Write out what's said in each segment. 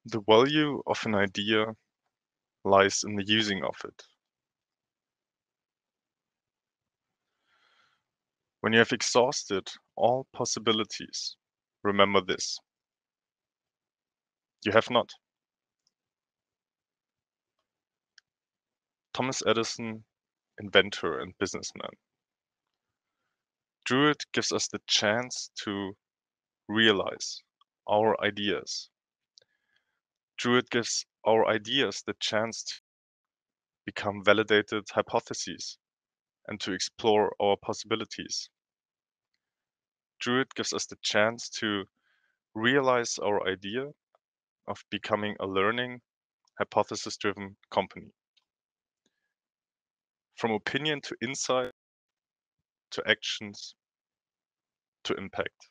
The value of an idea lies in the using of it. When you have exhausted all possibilities, remember this: you have not. Thomas Edison, inventor and businessman. Druid gives us the chance to realize our ideas. Druid gives our ideas the chance to become validated hypotheses and to explore our possibilities. Druid gives us the chance to realize our idea of becoming a learning, hypothesis-driven company. From opinion to insight to actions to impact.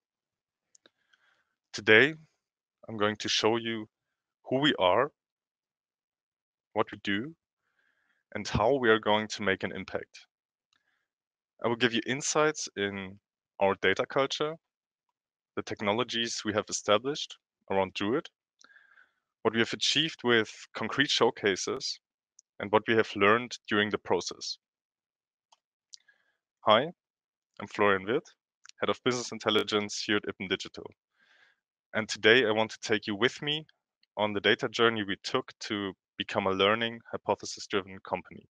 Today, I'm going to show you who we are, what we do, and how we are going to make an impact. I will give you insights in our data culture, the technologies we have established around Druid, what we have achieved with concrete showcases, and what we have learned during the process. Hi, I'm Florian Wirth, Head of Business Intelligence here at Ipsen Digital. And today I want to take you with me on the data journey we took to become a learning, hypothesis-driven company.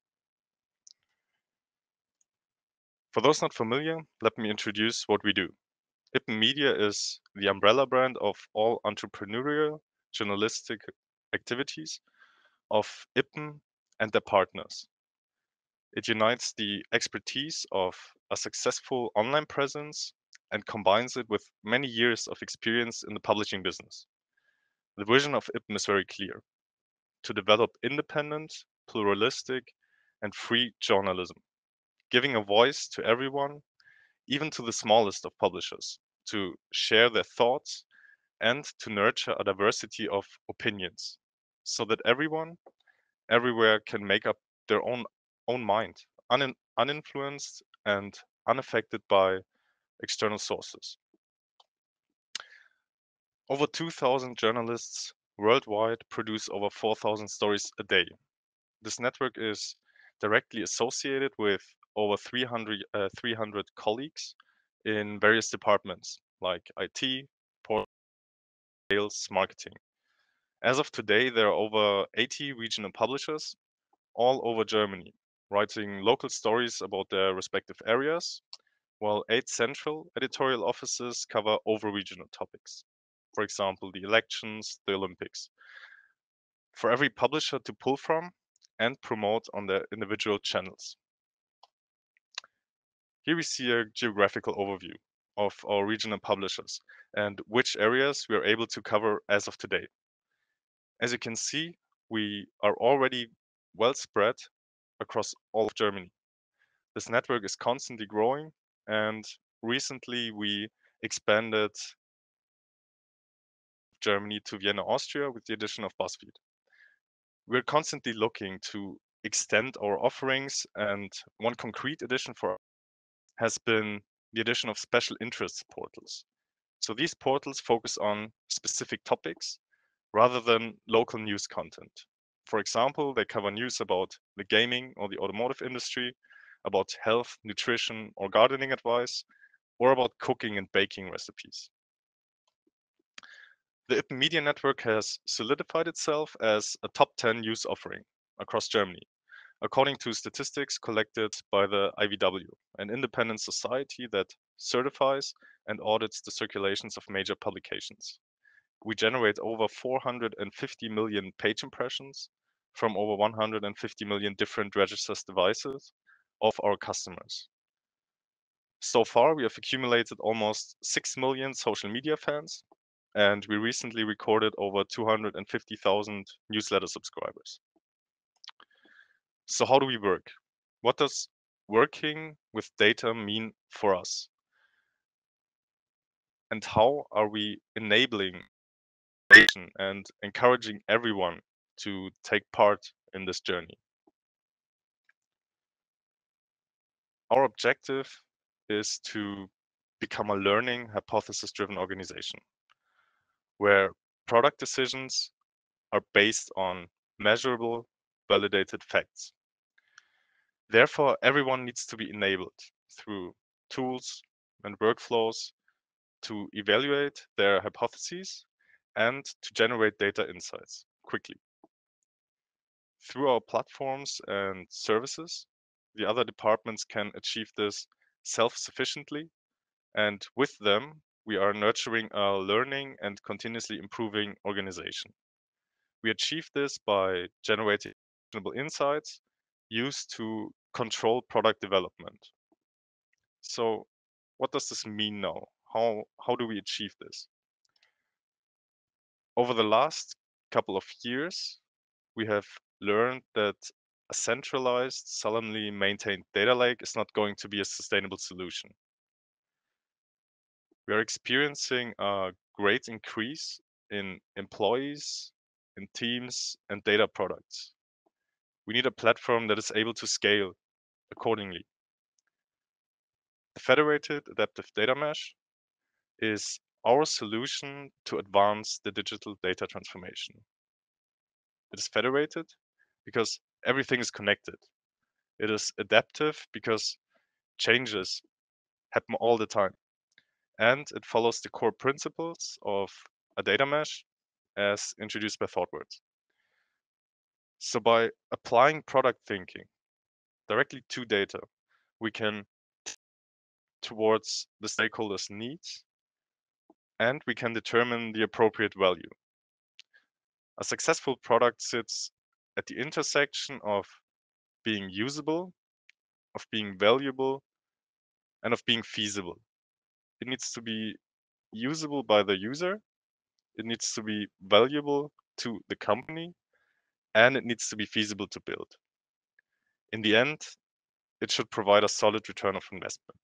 For those not familiar, let me introduce what we do. Ipsen Media is the umbrella brand of all entrepreneurial journalistic activities of Ipsen and their partners. It unites the expertise of a successful online presence and combines it with many years of experience in the publishing business. The vision of Ipsen is very clear: to develop independent, pluralistic, and free journalism, giving a voice to everyone, even to the smallest of publishers, to share their thoughts and to nurture a diversity of opinions so that everyone, everywhere can make up their own mind, uninfluenced and unaffected by external sources. Over 2,000 journalists worldwide produce over 4,000 stories a day. This network is directly associated with over 300 colleagues in various departments like IT, sales, marketing. As of today, there are over 80 regional publishers all over Germany, writing local stories about their respective areas, while 8 central editorial offices cover over-regional topics. For example, the elections, the Olympics. For every publisher to pull from and promote on their individual channels. Here we see a geographical overview of our regional publishers and which areas we are able to cover as of today. As you can see, we are already well spread across all of Germany. This network is constantly growing, and recently we expanded Germany to Vienna, Austria with the addition of BuzzFeed. We're constantly looking to extend our offerings, and one concrete addition for has been the addition of special interests portals. So these portals focus on specific topics rather than local news content. For example, they cover news about the gaming or the automotive industry, about health, nutrition, or gardening advice, or about cooking and baking recipes. The Ipsen Media Network has solidified itself as a top 10 news offering across Germany, according to statistics collected by the IVW, an independent society that certifies and audits the circulations of major publications. We generate over 450 million page impressions from over 150 million different registered devices of our customers. So far, we have accumulated almost 6 million social media fans, and we recently recorded over 250,000 newsletter subscribers. So how do we work? What does working with data mean for us? And how are we enabling and encouraging everyone to take part in this journey? Our objective is to become a learning, hypothesis-driven organization, where product decisions are based on measurable, validated facts. Therefore, everyone needs to be enabled through tools and workflows to evaluate their hypotheses and to generate data insights quickly. Through our platforms and services, the other departments can achieve this self-sufficiently, and with them, we are nurturing a learning and continuously improving organization. We achieve this by generating actionable insights used to control product development. So what does this mean now? How do we achieve this? Over the last couple of years, we have learned that a centralized, solemnly maintained data lake is not going to be a sustainable solution. We are experiencing a great increase in employees, in teams, and data products. We need a platform that is able to scale accordingly. The Federated Adaptive Data Mesh is our solution to advance the digital data transformation. It is federated because everything is connected. It is adaptive because changes happen all the time. And it follows the core principles of a data mesh as introduced by ThoughtWorks. So by applying product thinking directly to data, we can towards the stakeholders' needs, and we can determine the appropriate value. A successful product sits at the intersection of being usable, of being valuable, and of being feasible. It needs to be usable by the user, it needs to be valuable to the company, and it needs to be feasible to build. In the end, it should provide a solid return of investment.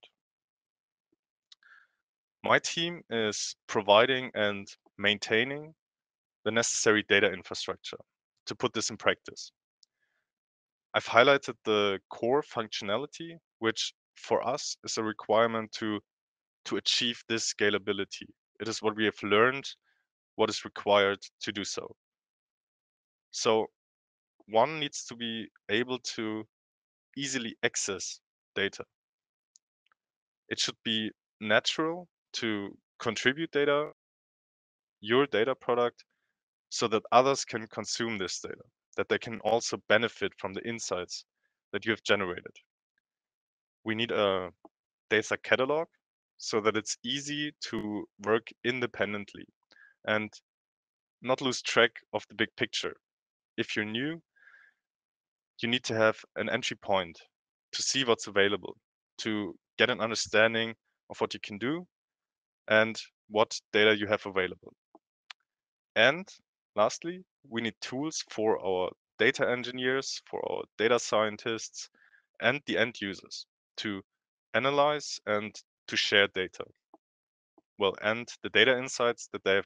My team is providing and maintaining the necessary data infrastructure to put this in practice. I've highlighted the core functionality, which for us is a requirement to achieve this scalability. It is what we have learned, what is required to do so. So one needs to be able to easily access data. It should be natural to contribute data, your data product, so that others can consume this data, that they can also benefit from the insights that you have generated. We need a data catalog so that it's easy to work independently and not lose track of the big picture. If you're new, you need to have an entry point to see what's available, to get an understanding of what you can do and what data you have available. And lastly, we need tools for our data engineers, for our data scientists, and the end users to analyze and to share data. Well, and the data insights that they have.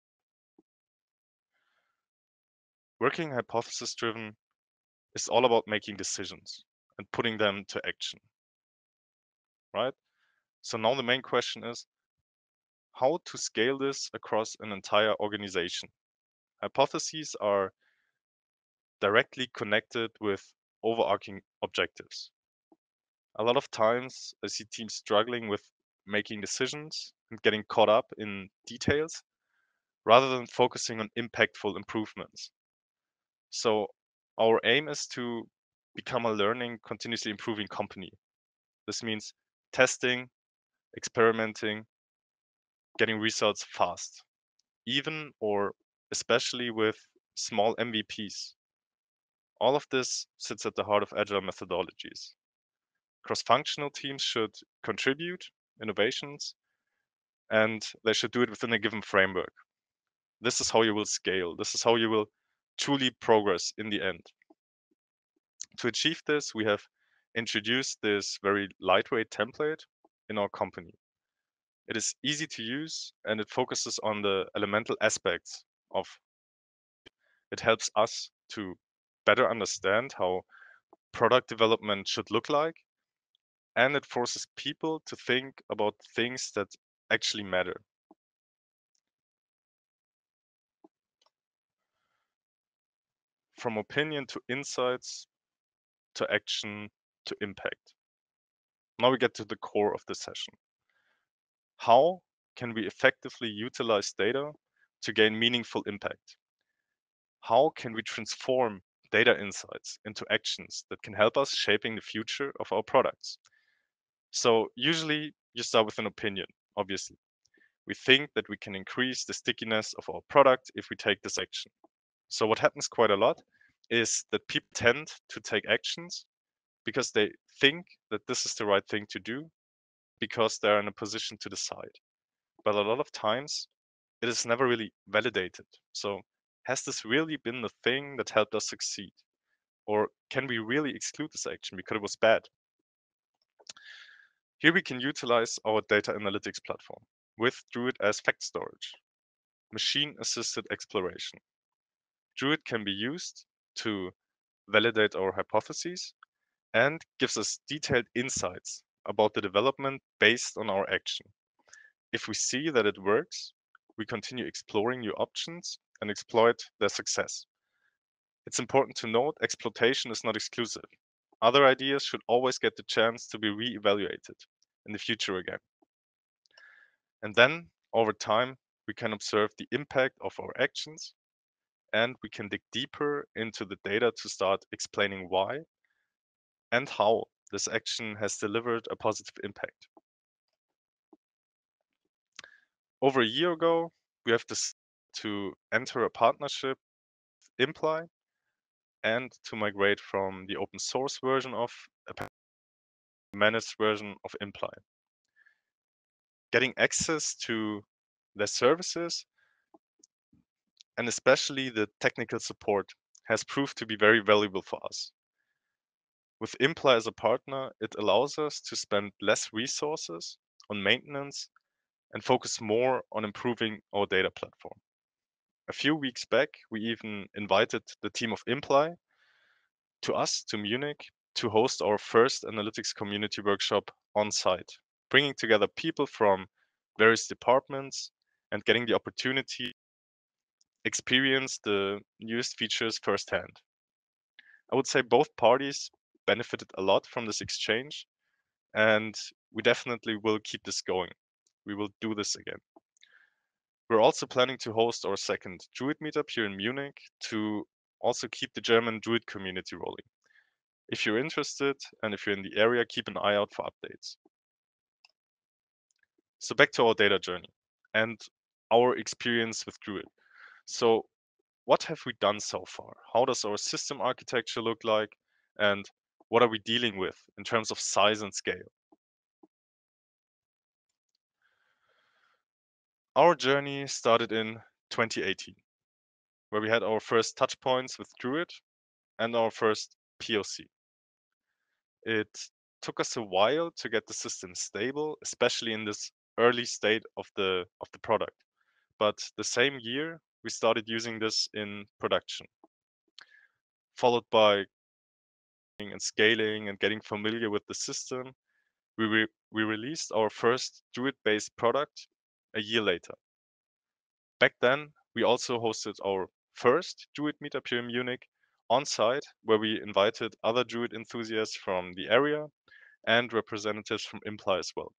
Working hypothesis driven is all about making decisions and putting them to action, right? So now the main question is how to scale this across an entire organization. Hypotheses are directly connected with overarching objectives. A lot of times I see teams struggling with making decisions and getting caught up in details rather than focusing on impactful improvements. So our aim is to become a learning, continuously improving company. This means testing, experimenting, getting results fast, even or especially with small MVPs. All of this sits at the heart of agile methodologies. Cross-functional teams should contribute innovations and they should do it within a given framework. This is how you will scale. This is how you will truly progress in the end. To achieve this, we have introduced this very lightweight template in our company. It is easy to use and it focuses on the elemental aspects of it. Helps us to better understand how product development should look like, and it forces people to think about things that actually matter. from opinion to insights to action to impact. Now we get to the core of the session. How can we effectively utilize data to gain meaningful impact? How can we transform data insights into actions that can help us shaping the future of our products? So usually you start with an opinion, obviously. We think that we can increase the stickiness of our product if we take this action. So what happens quite a lot is that people tend to take actions because they think that this is the right thing to do because they're in a position to decide. But a lot of times it is never really validated. So has this really been the thing that helped us succeed? Or can we really exclude this action because it was bad? Here we can utilize our data analytics platform with Druid as fact storage, machine-assisted exploration. Druid can be used to validate our hypotheses and gives us detailed insights about the development based on our action. If we see that it works, we continue exploring new options and exploit their success. It's important to note exploitation is not exclusive. Other ideas should always get the chance to be re-evaluated in the future again. And then, over time, we can observe the impact of our actions and we can dig deeper into the data to start explaining why and how this action has delivered a positive impact. Over a year ago, we have decided to enter a partnership with Imply and to migrate from the open source version of a managed version of Imply. Getting access to their services and especially the technical support has proved to be very valuable for us. With Imply as a partner, it allows us to spend less resources on maintenance and focus more on improving our data platform. A few weeks back, we even invited the team of Imply to Munich to host our first analytics community workshop on site, bringing together people from various departments and getting the opportunity to experience the newest features firsthand. I would say both parties benefited a lot from this exchange, and we definitely will keep this going. We will do this again. We're also planning to host our second Druid meetup here in Munich to also keep the German Druid community rolling. If you're interested and if you're in the area, keep an eye out for updates. So back to our data journey and our experience with Druid. So what have we done so far? How does our system architecture look like? And what are we dealing with in terms of size and scale? Our journey started in 2018, where we had our first touch points with Druid and our first POC. It took us a while to get the system stable, especially in this early state of the product. But the same year, we started using this in production, followed by and scaling and getting familiar with the system. We released our first Druid-based product a year later. Back then, we also hosted our first Druid meetup here in Munich on site, where we invited other Druid enthusiasts from the area and representatives from Imply as well.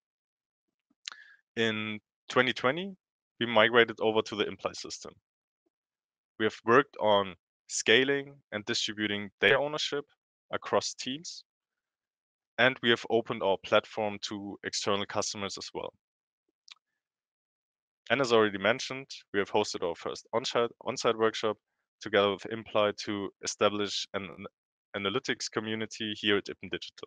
In 2020, we migrated over to the Imply system. We have worked on scaling and distributing data ownership across teams, and we have opened our platform to external customers as well. And as already mentioned, we have hosted our first on-site workshop together with Imply to establish an analytics community here at Ippen Digital.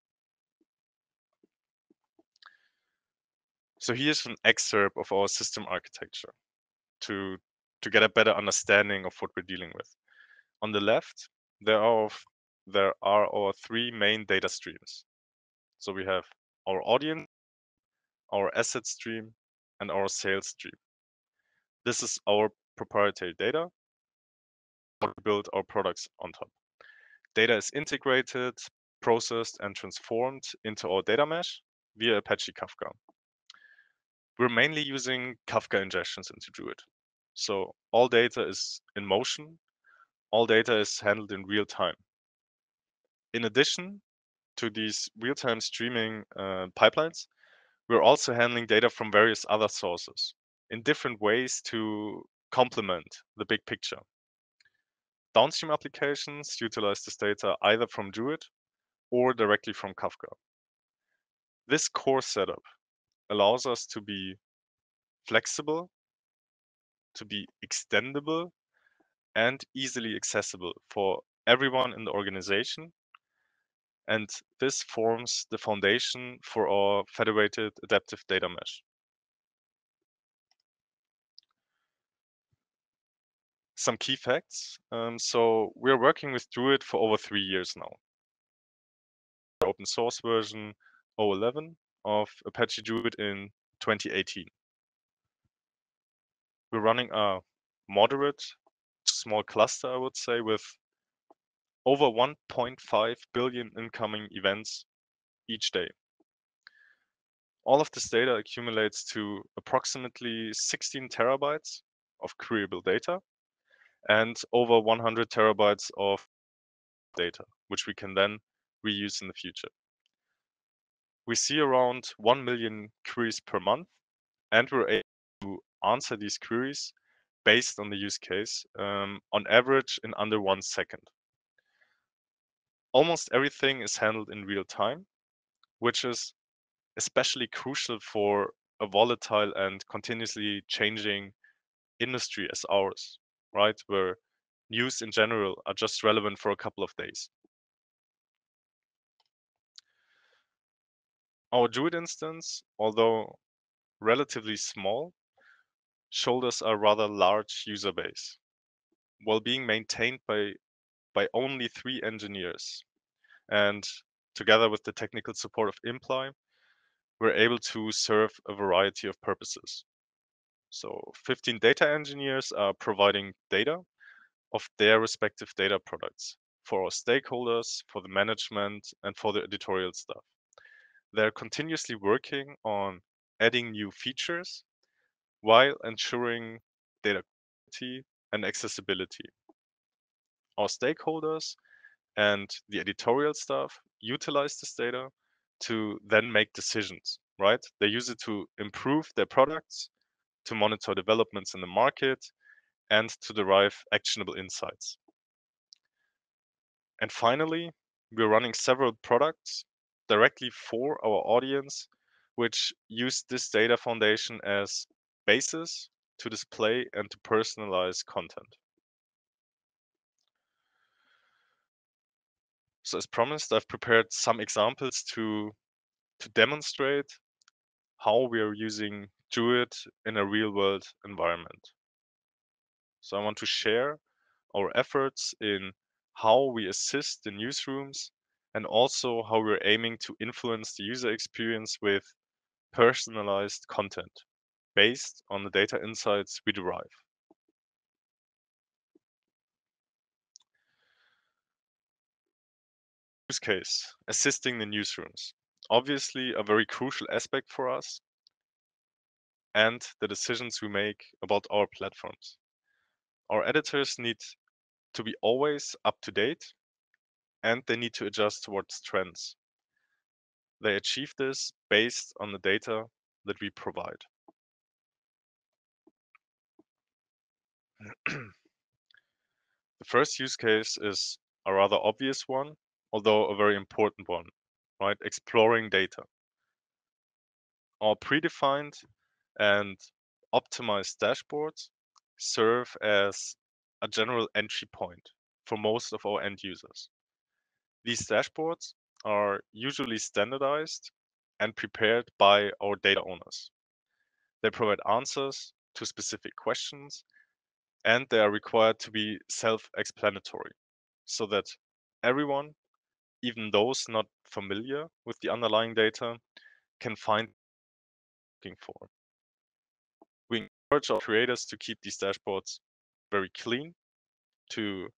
So here's an excerpt of our system architecture to get a better understanding of what we're dealing with. On the left, there are our three main data streams. So we have our audience, our asset stream, and our sales stream. This is our proprietary data, what we build our products on top. Data is integrated, processed, and transformed into our data mesh via Apache Kafka. We're mainly using Kafka ingestions into Druid. So all data is in motion all data is handled in real time. In addition to these real-time streaming pipelines, we're also handling data from various other sources in different ways to complement the big picture. Downstream applications utilize this data either from Druid or directly from Kafka. This core setup allows us to be flexible, to be extendable, and easily accessible for everyone in the organization. And this forms the foundation for our federated adaptive data mesh. Some key facts. So we're working with Druid for over 3 years now. The open source version 0.11 of Apache Druid in 2018. We're running a moderate, small cluster, I would say, with over 1.5 billion incoming events each day. All of this data accumulates to approximately 16 terabytes of queryable data and over 100 terabytes of data, which we can then reuse in the future. We see around 1 million queries per month, and we're able to answer these queries based on the use case, on average in under 1 second. Almost everything is handled in real time, which is especially crucial for a volatile and continuously changing industry as ours, right? Where news in general are just relevant for a couple of days. Our Druid instance, although relatively small, shoulders a rather large user base, while being maintained by only 3 engineers. And together with the technical support of Imply, we're able to serve a variety of purposes. So 15 data engineers are providing data of their respective data products for our stakeholders, for the management, and for the editorial staff. They're continuously working on adding new features while ensuring data quality and accessibility. Our stakeholders and the editorial staff utilize this data to then make decisions, right? They use it to improve their products, to monitor developments in the market, and to derive actionable insights. And finally, we're running several products directly for our audience, which use this data foundation as basis to display and to personalize content. So as promised, I've prepared some examples to demonstrate how we are using Druid in a real world environment. So I want to share our efforts in how we assist the newsrooms and also how we're aiming to influence the user experience with personalized content based on the data insights we derive. Use case, assisting the newsrooms. Obviously a very crucial aspect for us and the decisions we make about our platforms. Our editors need to be always up to date and they need to adjust towards trends. They achieve this based on the data that we provide. The first use case is a rather obvious one, although a very important one, right? Exploring data. Our predefined and optimized dashboards serve as a general entry point for most of our end users. These dashboards are usually standardized and prepared by our data owners. They provide answers to specific questions and they are required to be self-explanatory so that everyone, even those not familiar with the underlying data, can find what they're looking for. We encourage our creators to keep these dashboards very clean, to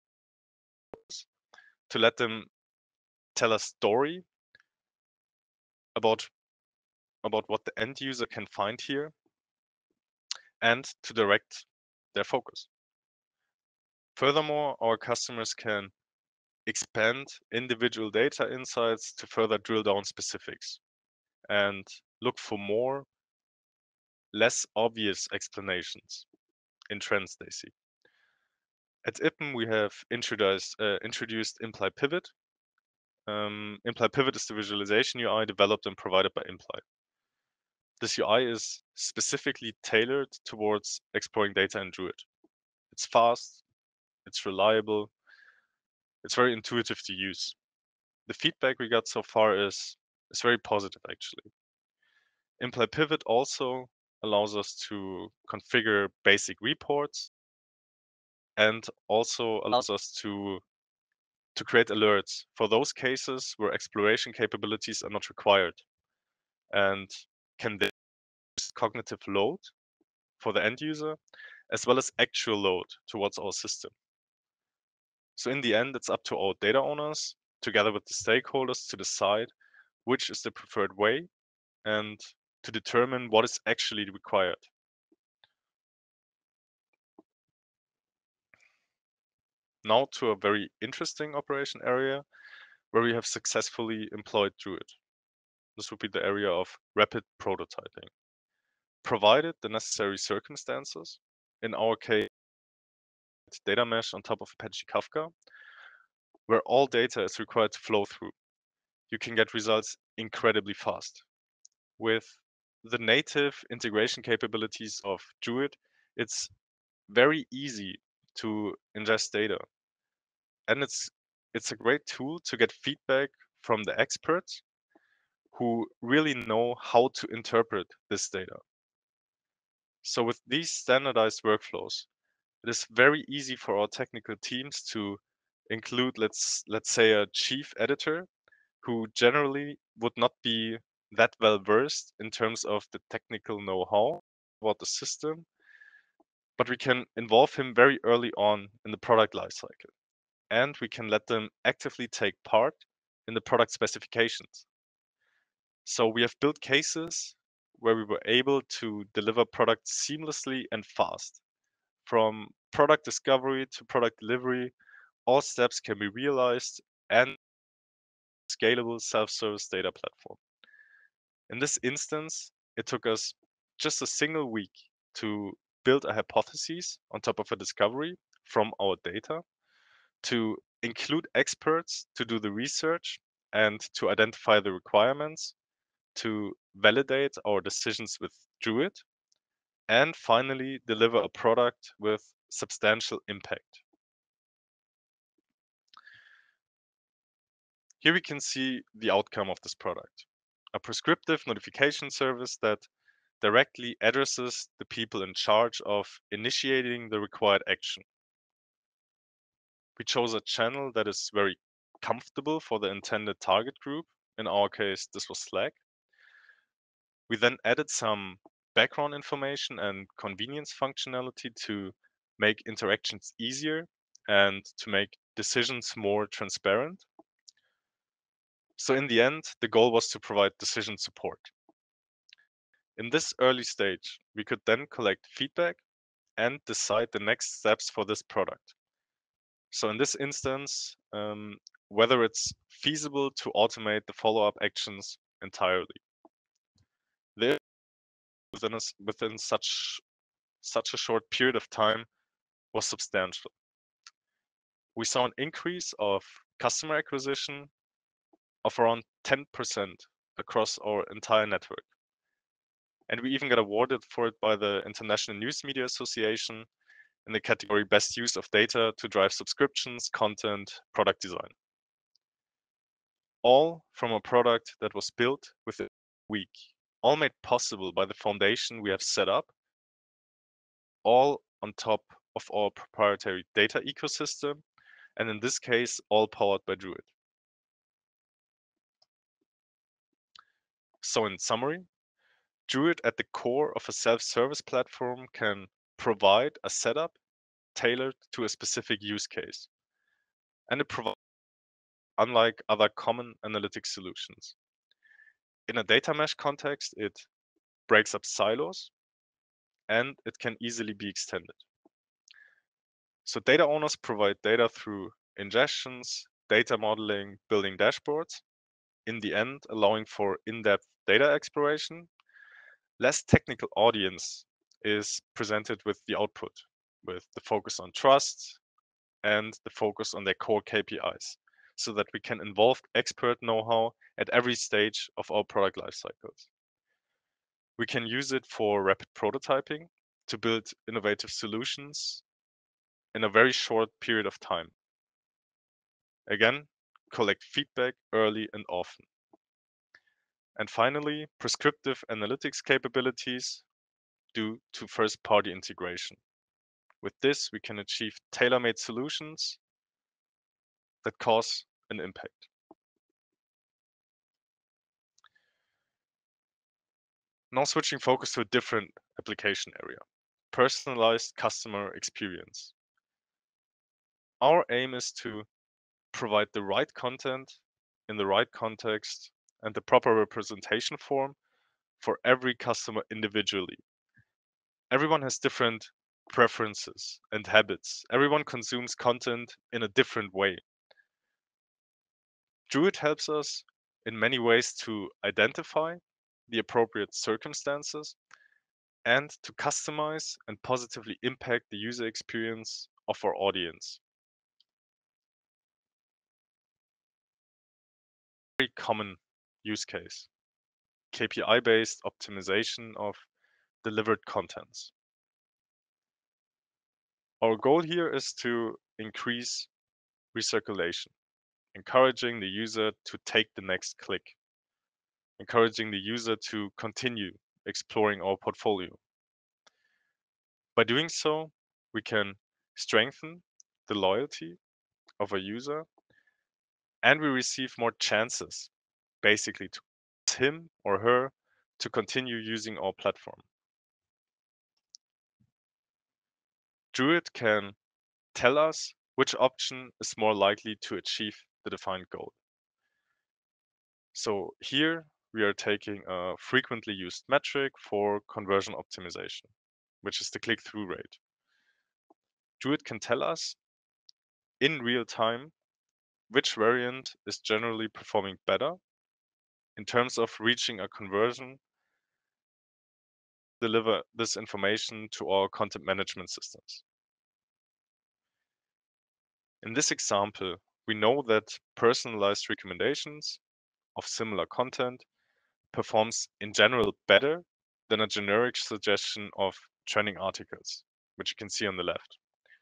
let them tell a story about what the end user can find here and to direct their focus. Furthermore, our customers can expand individual data insights to further drill down specifics and look for more, less obvious explanations in trends they see. At IPM, we have introduced Imply Pivot. Imply Pivot is the visualization UI developed and provided by Imply. This UI is specifically tailored towards exploring data in Druid. It's fast, it's reliable, it's very intuitive to use. The feedback we got so far is very positive, actually. Imply Pivot also allows us to configure basic reports and also allows us to create alerts for those cases where exploration capabilities are not required and can then reduce cognitive load for the end user as well as actual load towards our system. So in the end, it's up to our data owners together with the stakeholders to decide which is the preferred way and to determine what is actually required. Now to a very interesting operation area where we have successfully employed Druid. This would be the area of rapid prototyping. Provided the necessary circumstances, in our case, data mesh on top of Apache Kafka, where all data is required to flow through, you can get results incredibly fast. With the native integration capabilities of Druid, it's very easy to ingest data. And it's a great tool to get feedback from the experts who really know how to interpret this data. So with these standardized workflows, it is very easy for our technical teams to include, let's say, a chief editor who generally would not be that well versed in terms of the technical know-how about the system, but we can involve him very early on in the product lifecycle, and we can let them actively take part in the product specifications. So we have built cases where we were able to deliver products seamlessly and fast. From product discovery to product delivery, all steps can be realized and scalable self-service data platform. In this instance, it took us just a single week to build a hypothesis on top of a discovery from our data, to include experts to do the research and to identify the requirements, to validate our decisions with Druid, and finally deliver a product with substantial impact. Here we can see the outcome of this product. A prescriptive notification service that directly addresses the people in charge of initiating the required action. We chose a channel that is very comfortable for the intended target group. In our case, this was Slack. We then added some background information and convenience functionality to make interactions easier and to make decisions more transparent. So in the end, the goal was to provide decision support. In this early stage, we could then collect feedback and decide the next steps for this product. So in this instance, whether it's feasible to automate the follow-up actions entirely. There, within such a short period of time was substantial. We saw an increase of customer acquisition of around 10% across our entire network. And we even got awarded for it by the International News Media Association in the category Best Use of Data to Drive Subscriptions, Content, Product Design. All from a product that was built within a week, all made possible by the foundation we have set up, all on top of our proprietary data ecosystem, and in this case, all powered by Druid. So in summary, Druid at the core of a self-service platform can provide a setup tailored to a specific use case. And it provides unlike other common analytics solutions. In a data mesh context, it breaks up silos and it can easily be extended. So data owners provide data through ingestions, data modeling, building dashboards, in the end, allowing for in-depth data exploration. Less technical audience is presented with the output, with the focus on trust and the focus on their core KPIs, so that we can involve expert know-how at every stage of our product life cycles. We can use it for rapid prototyping to build innovative solutions in a very short period of time. Again, collect feedback early and often. And finally, prescriptive analytics capabilities due to first-party integration. With this, we can achieve tailor-made solutions that cause an impact. Now switching focus to a different application area, personalized customer experience. Our aim is to provide the right content in the right context and the proper representation form for every customer individually. Everyone has different preferences and habits. Everyone consumes content in a different way. Druid helps us in many ways to identify the appropriate circumstances and to customize and positively impact the user experience of our audience. Very common use case, KPI-based optimization of delivered contents. Our goal here is to increase recirculation, encouraging the user to take the next click, encouraging the user to continue exploring our portfolio. By doing so, we can strengthen the loyalty of a user and we receive more chances, basically, to him or her to continue using our platform. Druid can tell us which option is more likely to achieve the defined goal. So here we are taking a frequently used metric for conversion optimization, which is the click-through rate. Druid can tell us in real time which variant is generally performing better in terms of reaching a conversion, deliver this information to our content management systems. In this example, we know that personalized recommendations of similar content performs in general better than a generic suggestion of trending articles, which you can see on the left.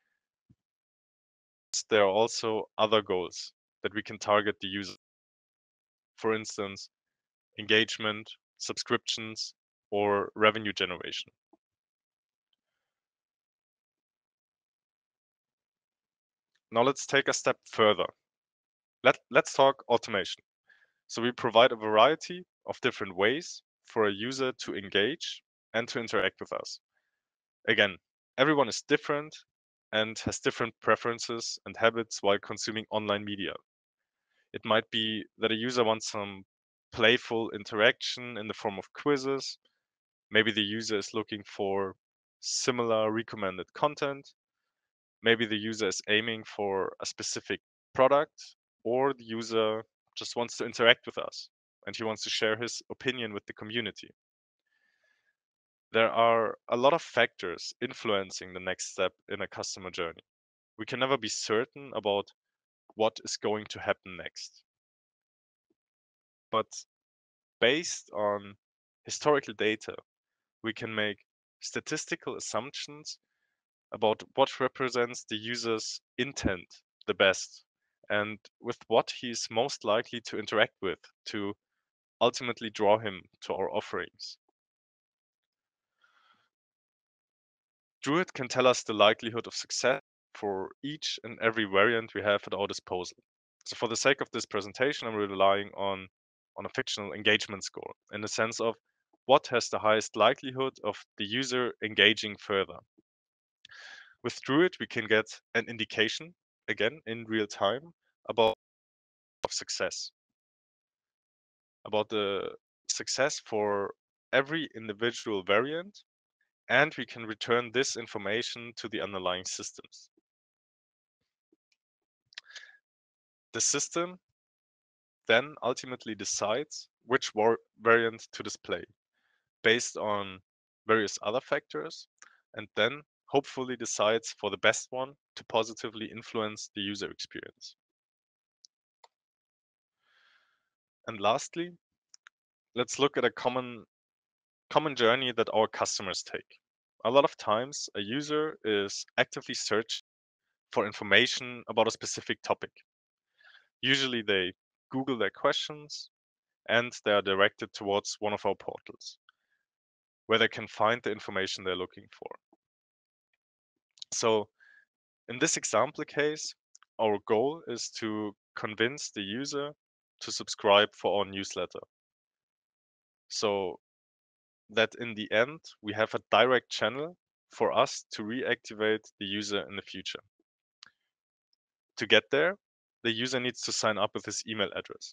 There are also other goals that we can target the user. For instance, engagement, subscriptions, or revenue generation. Now let's take a step further. Let's talk automation. So we provide a variety of different ways for a user to engage and to interact with us. Again, everyone is different and has different preferences and habits while consuming online media. It might be that a user wants some playful interaction in the form of quizzes. Maybe the user is looking for similar recommended content. Maybe the user is aiming for a specific product, or the user just wants to interact with us and he wants to share his opinion with the community. There are a lot of factors influencing the next step in a customer journey. We can never be certain about what is going to happen next. But based on historical data, we can make statistical assumptions about what represents the user's intent the best and with what he's most likely to interact with to ultimately draw him to our offerings. Druid can tell us the likelihood of success for each and every variant we have at our disposal. So for the sake of this presentation, I'm relying on a fictional engagement score in the sense of what has the highest likelihood of the user engaging further. With Druid, we can get an indication, again, in real time, about success, about the success for every individual variant, and we can return this information to the underlying systems. The system then ultimately decides which variant to display based on various other factors, and then hopefully decides for the best one to positively influence the user experience. And lastly, let's look at a common journey that our customers take. A lot of times, a user is actively searching for information about a specific topic. Usually, they Google their questions and they are directed towards one of our portals where they can find the information they're looking for. So, in this example case, our goal is to convince the user to subscribe for our newsletter. So that in the end, we have a direct channel for us to reactivate the user in the future. To get there, the user needs to sign up with his email address.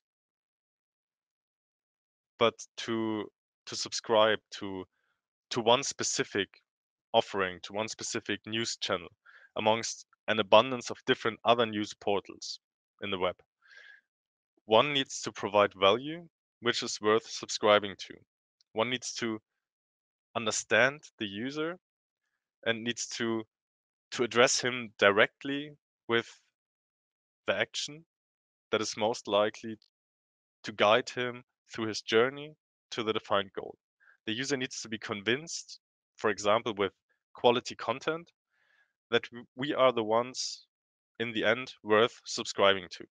But to subscribe to one specific offering, to one specific news channel amongst an abundance of different other news portals in the web, one needs to provide value which is worth subscribing to. One needs to understand the user and needs to address him directly with the action that is most likely to guide him through his journey to the defined goal. The user needs to be convinced, for example, with quality content, that we are the ones in the end worth subscribing to.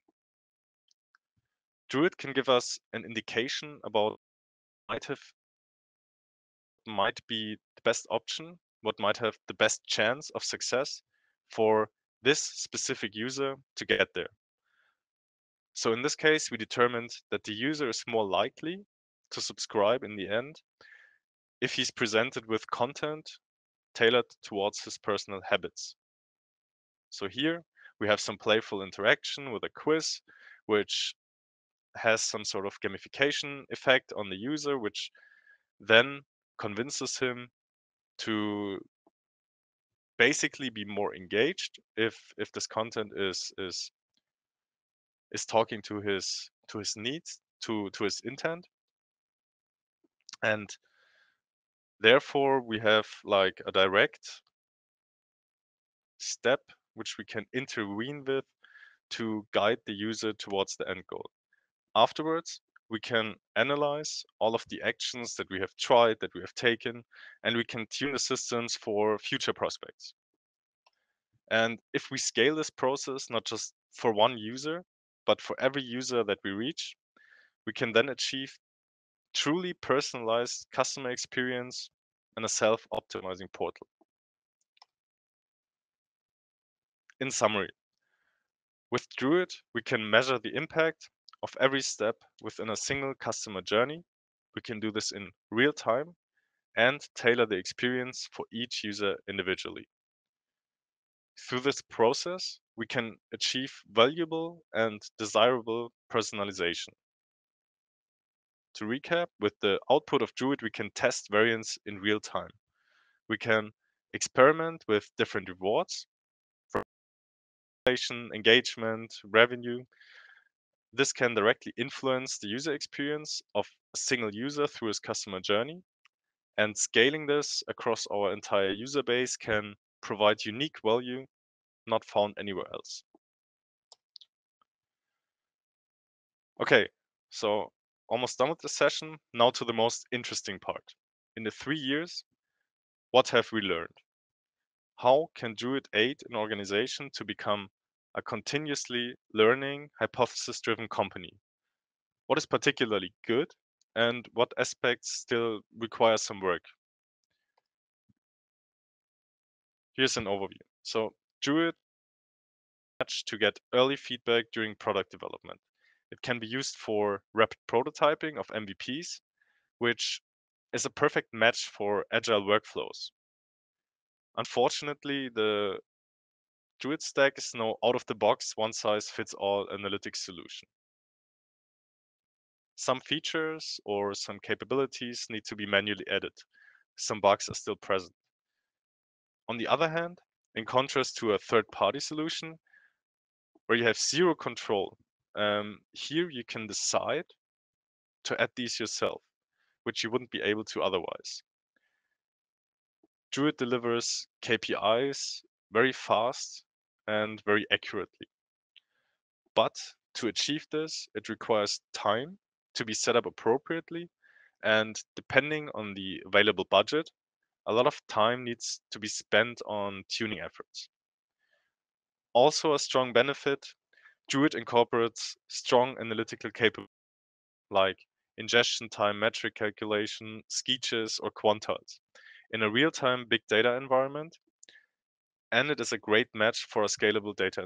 Druid can give us an indication about might be the best option, what might have the best chance of success for this specific user to get there. So in this case, we determined that the user is more likely to subscribe in the end if he's presented with content tailored towards his personal habits. So here we have some playful interaction with a quiz, which has some sort of gamification effect on the user, which then convinces him to basically be more engaged if this content is talking to his needs, to his intent. And therefore we have like a direct step which we can intervene with to guide the user towards the end goal. Afterwards, we can analyze all of the actions that we have tried, that we have taken, and we can tune the systems for future prospects. And if we scale this process, not just for one user, but for every user that we reach, we can then achieve truly personalized customer experience and a self-optimizing portal. In summary, with Druid, we can measure the impact of every step within a single customer journey. We can do this in real time and tailor the experience for each user individually. Through this process, we can achieve valuable and desirable personalization. To recap, with the output of Druid, we can test variants in real time. We can experiment with different rewards, engagement, revenue. This can directly influence the user experience of a single user through his customer journey. And scaling this across our entire user base can provide unique value not found anywhere else. Okay, so almost done with the session. Now to the most interesting part. In the 3 years, what have we learned? How can Druid aid an organization to become a continuously learning, hypothesis-driven company? What is particularly good and what aspects still require some work? Here's an overview. So Druid to get early feedback during product development. It can be used for rapid prototyping of MVPs, which is a perfect match for agile workflows. Unfortunately, the Druid stack is no out of the box, one size fits all analytics solution. Some features or some capabilities need to be manually added. Some bugs are still present. On the other hand, in contrast to a third party solution where you have zero control Here you can decide to add these yourself, which you wouldn't be able to otherwise. Druid delivers KPIs very fast and very accurately. But to achieve this, it requires time to be set up appropriately. And depending on the available budget, a lot of time needs to be spent on tuning efforts. Also, a strong benefit, Druid incorporates strong analytical capabilities like ingestion time, metric calculation, sketches, or quantiles in a real-time big data environment. And it is a great match for a scalable data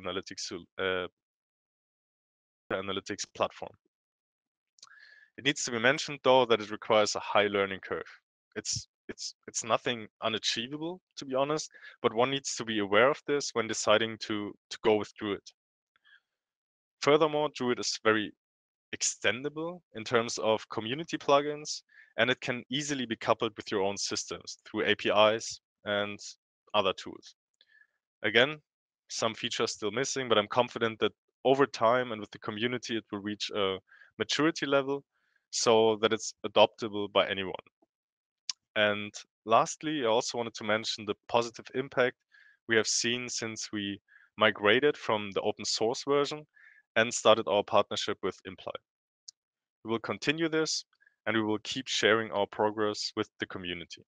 analytics platform. It needs to be mentioned though that it requires a high learning curve. It's nothing unachievable, to be honest, but one needs to be aware of this when deciding to go with Druid. Furthermore, Druid is very extendable in terms of community plugins, and it can easily be coupled with your own systems through APIs and other tools. Again, some features still missing, but I'm confident that over time and with the community, it will reach a maturity level so that it's adoptable by anyone. And lastly, I also wanted to mention the positive impact we have seen since we migrated from the open source version and started our partnership with Imply. We will continue this and we will keep sharing our progress with the community.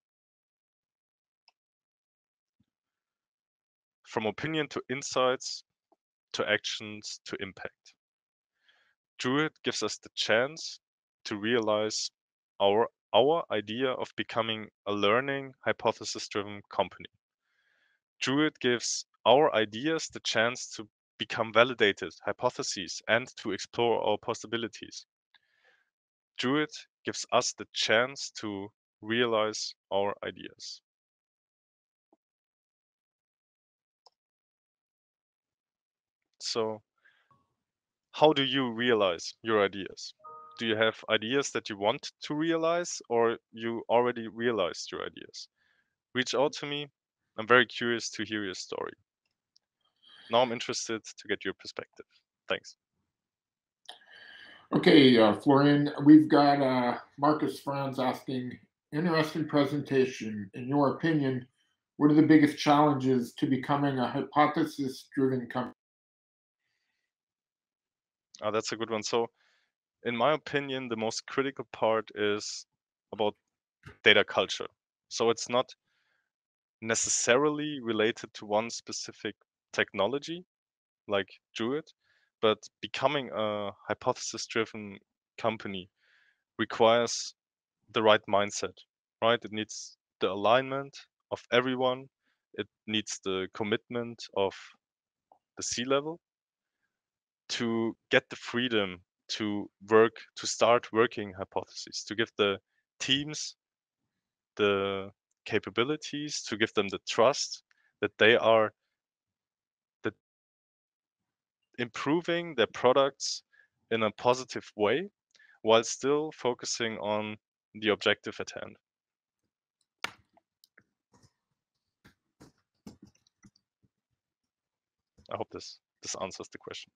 From opinion to insights, to actions, to impact. Druid gives us the chance to realize our idea of becoming a learning, hypothesis-driven company. Druid gives our ideas the chance to become validated hypotheses and to explore our possibilities. Druid gives us the chance to realize our ideas. So, how do you realize your ideas? Do you have ideas that you want to realize, or you already realized your ideas? Reach out to me. I'm very curious to hear your story. Now I'm interested to get your perspective. Thanks. Okay, Florian, we've got Marcus Franz asking, interesting presentation. In your opinion, what are the biggest challenges to becoming a hypothesis-driven company? That's a good one. So, in my opinion, the most critical part is about data culture. So it's not necessarily related to one specific technology like Druid, but becoming a hypothesis-driven company requires the right mindset, right? It needs the alignment of everyone. It needs the commitment of the C-level to get the freedom to work, to start working hypotheses, to give the teams the capabilities, to give them the trust that they are that improving their products in a positive way while still focusing on the objective at hand. I hope this answers the question.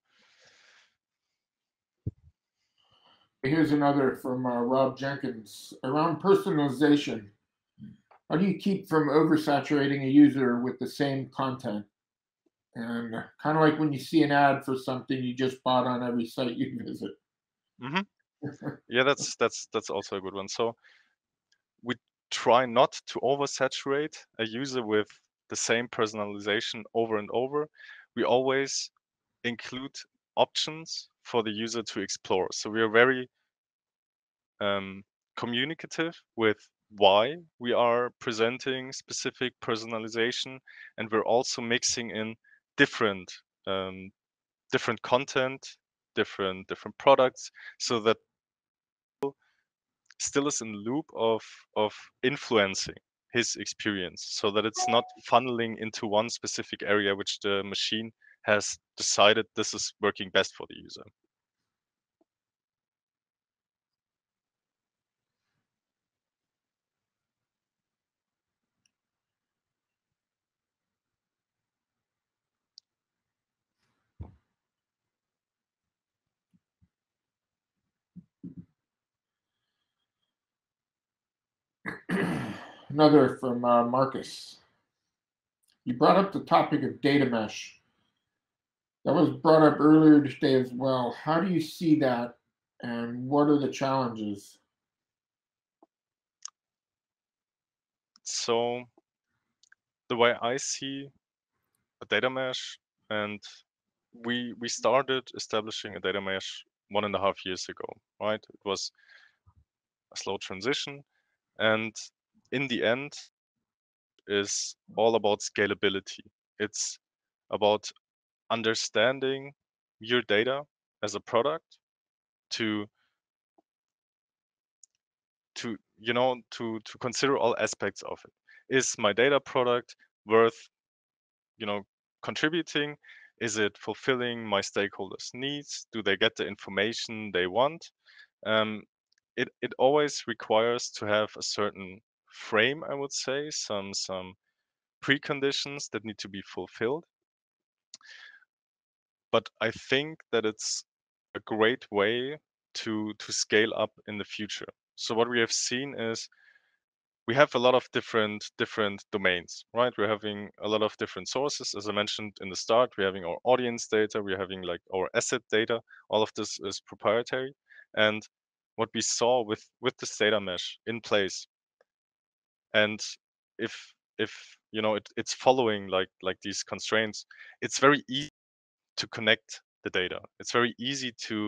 Here's another from Rob Jenkins. Around personalization, how do you keep from oversaturating a user with the same content? And kind of like when you see an ad for something you just bought on every site you visit. Mm-hmm. Yeah, that's also a good one. So we try not to oversaturate a user with the same personalization over and over. We always include options for the user to explore. So we are very communicative with why we are presenting specific personalization, and we're also mixing in different different content, different products, so that still is in the loop of influencing his experience, so that it's not funneling into one specific area which the machine has decided this is working best for the user. Another from Marcus. You brought up the topic of data mesh. That was brought up earlier today as well. How do you see that, and what are the challenges? So the way I see a data mesh, and we started establishing a data mesh 1.5 years ago, right? It was a slow transition, and in the end is all about scalability. It's about understanding your data as a product to to consider all aspects of it. Is my data product worth contributing? Is it fulfilling my stakeholders' needs? Do they get the information they want? um, it always requires to have a certain frame, I would say, some preconditions that need to be fulfilled. But I think that it's a great way to scale up in the future. So what we have seen is we have a lot of different domains, right? We're having a lot of different sources. As I mentioned in the start, we're having our audience data, we're having like our asset data. All of this is proprietary. And what we saw with this data mesh in place, and if it's following like these constraints, it's very easy to connect the data. It's very easy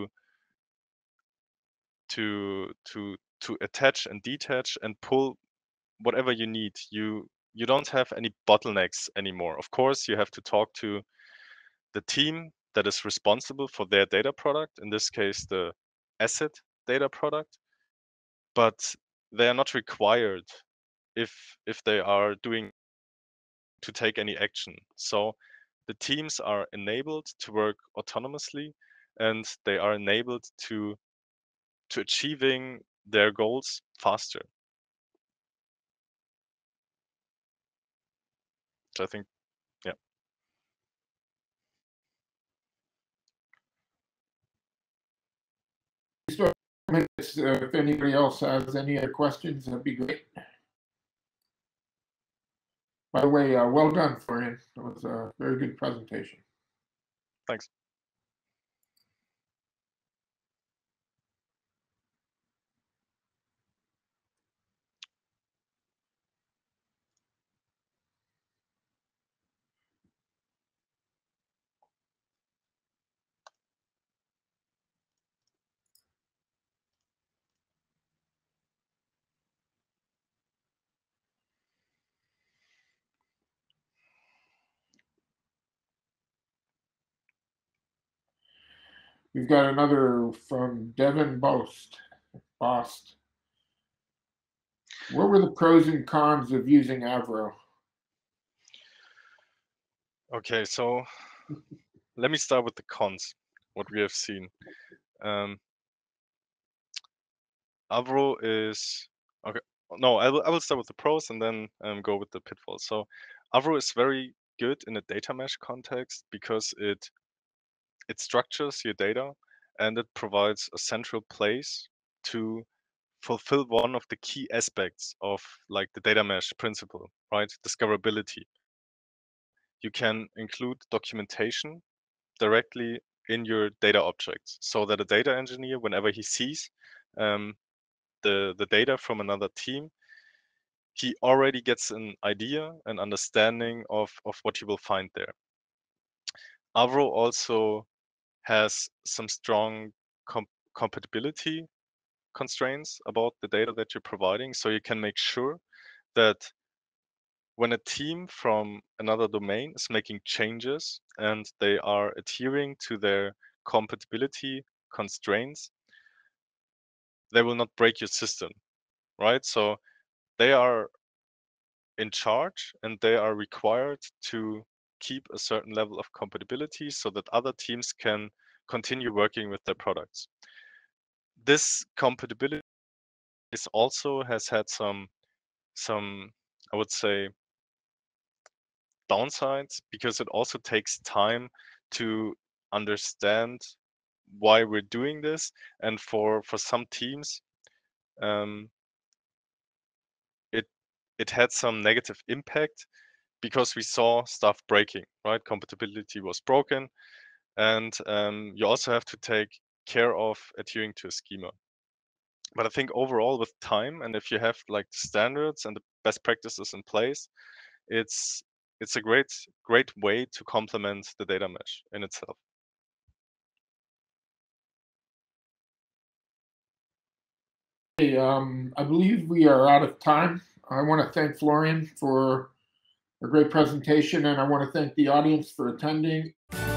to attach and detach and pull whatever you need. You don't have any bottlenecks anymore. Of course, you have to talk to the team that is responsible for their data product, in this case the asset data product, but they are not required if they are doing to take any action. So the teams are enabled to work autonomously, and they are enabled to achieving their goals faster. So I think, yeah. Still minutes, if anybody else has any other questions, that'd be great. By the way, well done, Florian. It was a very good presentation. Thanks. We've got another from Devin Bost. What were the pros and cons of using Avro? Okay, so let me start with the cons, what we have seen. Avro is okay. No, I will start with the pros and then go with the pitfalls. So Avro is very good in a data mesh context because it structures your data and it provides a central place to fulfill one of the key aspects of like the data mesh principle, right? Discoverability. You can include documentation directly in your data objects so that a data engineer, whenever he sees um, the data from another team, he already gets an idea, an understanding of what he will find there. Avro also has some strong compatibility constraints about the data that you're providing, so you can make sure that when a team from another domain is making changes and they are adhering to their compatibility constraints, they will not break your system, right? So they are in charge and they are required to keep a certain level of compatibility so that other teams can continue working with their products. This compatibility is also has had some I would say downsides because it also takes time to understand why we're doing this, and for some teams it it had some negative impact because we saw stuff breaking, right? Compatibility was broken, and you also have to take care of adhering to a schema. But I think overall, with time, and if you have like the standards and the best practices in place, it's a great way to complement the data mesh in itself. Hey, I believe we are out of time. I want to thank Florian for a great presentation, and I want to thank the audience for attending.